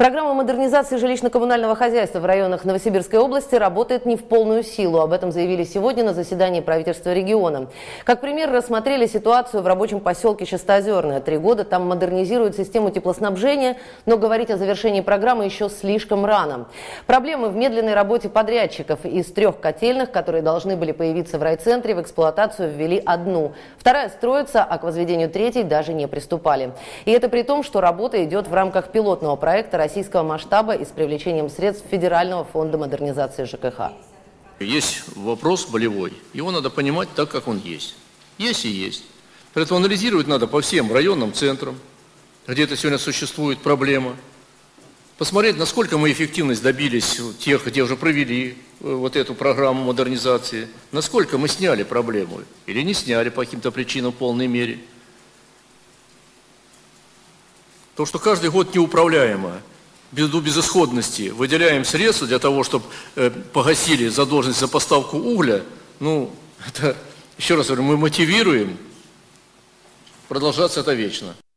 Программа модернизации жилищно-коммунального хозяйства в районах Новосибирской области работает не в полную силу. Об этом заявили сегодня на заседании правительства региона. Как пример рассмотрели ситуацию в рабочем поселке Чистоозерное. 3 года там модернизируют систему теплоснабжения, но говорить о завершении программы еще слишком рано. Проблемы в медленной работе подрядчиков. Из 3 котельных, которые должны были появиться в райцентре, в эксплуатацию ввели 1. Вторая строится, а к возведению 3-й даже не приступали. И это при том, что работа идет в рамках пилотного проекта российского масштаба и с привлечением средств Федерального фонда модернизации ЖКХ. Есть вопрос болевой, его надо понимать так, как он есть. Есть и есть. Поэтому анализировать надо по всем районным центрам, где это сегодня существует проблема. Посмотреть, насколько мы эффективность добились тех, где уже провели вот эту программу модернизации, насколько мы сняли проблему или не сняли по каким-то причинам в полной мере. То, что каждый год неуправляемо, ввиду безысходности, выделяем средства для того, чтобы погасили задолженность за поставку угля, это, еще раз говорю, мы мотивируем, продолжаться это вечно.